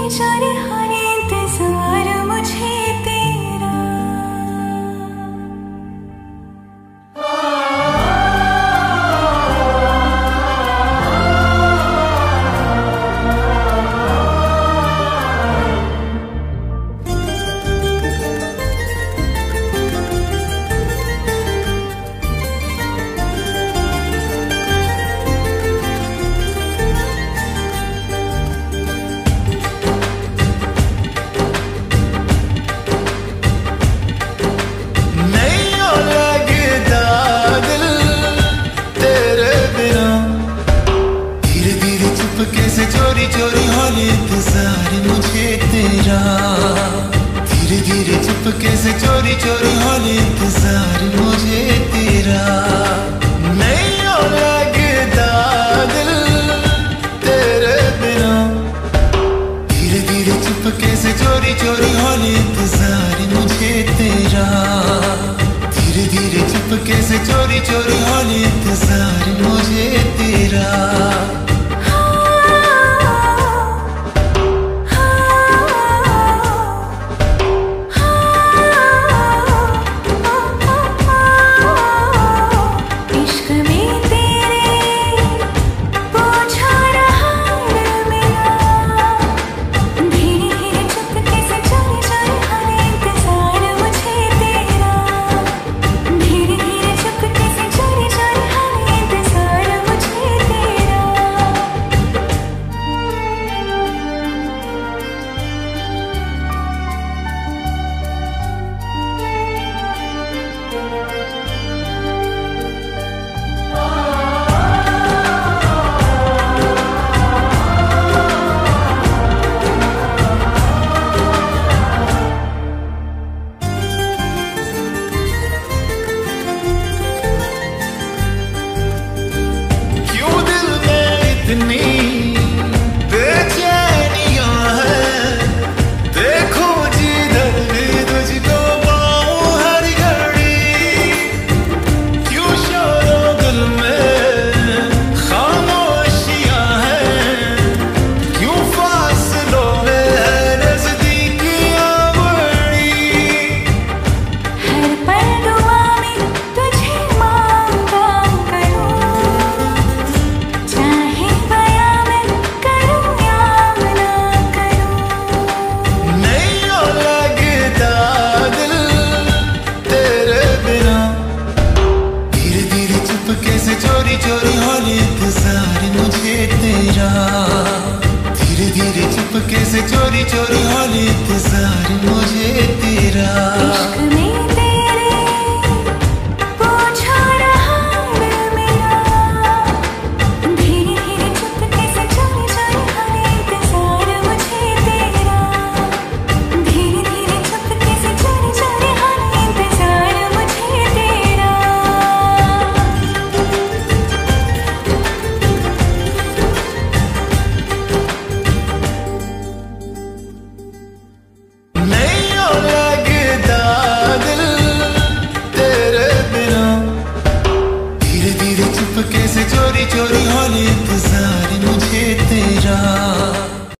चोरी हर इंतजार मुझे तेरा। कैसे चोरी चोरी हॉल इंतजार मुझे तेरा। धीरे धीरे चुपके से चोरी चोरी हॉल इंतजार मुझे तेरा। नहीं हो लगता दिल तेरे बिना। धीरे धीरे चुपके से चोरी चोरी हॉल इंतजार मुझे तेरा। धीरे धीरे चुपके से चोरी चोरी हॉल इंतजार मुझे तेरा। चोरी चोरी हॉल इंतजार मुझे तेरा। धीरे धीरे चुपके से चोरी चोरी हॉल इंतजार मुझे तेरा। इश्क में तेरे पूछा रहा मेरा। धीरे धीरे चुपके से चोरी चोरी हॉल इंतजार मुझे तेरा। धीरे धीरे चुपके से चोरी चोरी हॉल इंतजार मुझे तेरा। चुपके से चोरी चोरी हॉल इंतजार